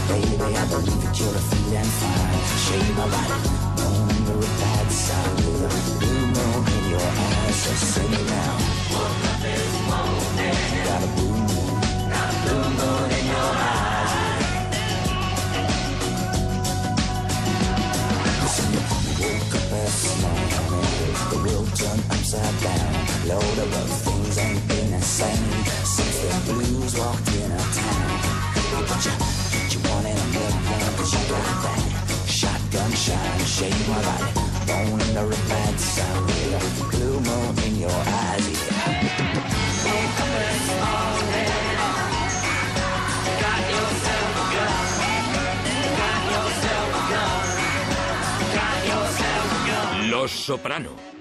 Baby, I believe that you're feeling fine. Shave my body, born under a bad sign. With a blue moon in your eyes, so sing it now. Woke up this morning, got a blue moon in your eyes. Listen, you woke up this morning, the world turned upside down. Load of other things ain't been the same since the blues walked in our town. But you want in a million, cause you got that shotgun shine. Shave my body, born under a bad sign. With a blue moon in your eyes, yeah. Woke up this morning, got yourself a gun. Got yourself a gun. Got yourself a gun. Los Soprano.